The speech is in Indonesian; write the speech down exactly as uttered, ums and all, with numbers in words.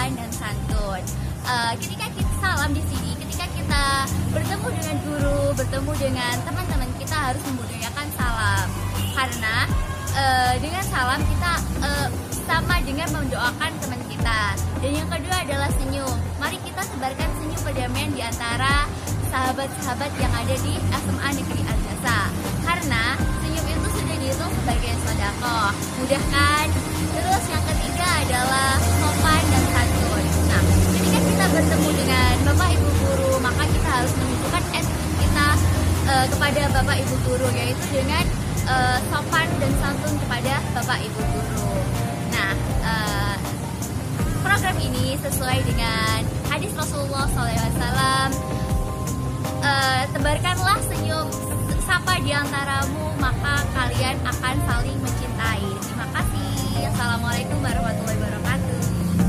sopan dan santun. Uh, ketika kita salam di sini, ketika kita bertemu dengan guru, bertemu dengan teman-teman, kita harus membudayakan salam. Karena uh, dengan salam kita uh, sama dengan mendoakan teman kita. Dan yang kedua adalah senyum. Mari kita sebarkan senyum perdamaian di antara sahabat-sahabat yang ada di S M A Negeri Al-Jasa. Karena senyum itu sudah dihitung sebagai sedekah. Mudah kan? Terus yang ketiga adalah sopan dan santun. Nah, ketika kita bertemu dengan Bapak Ibu guru, maka kita harus menunjukkan etika kita uh, kepada Bapak Ibu guru, yaitu dengan uh, sopan dan santun kepada Bapak Ibu guru. Nah, uh, program ini sesuai dengan hadis Rasulullah shallallahu alaihi wasallam. Uh, tebarkanlah senyum sapa di antaramu, maka kalian akan saling mencintai. Terima kasih. Assalamualaikum warahmatullahi wabarakatuh.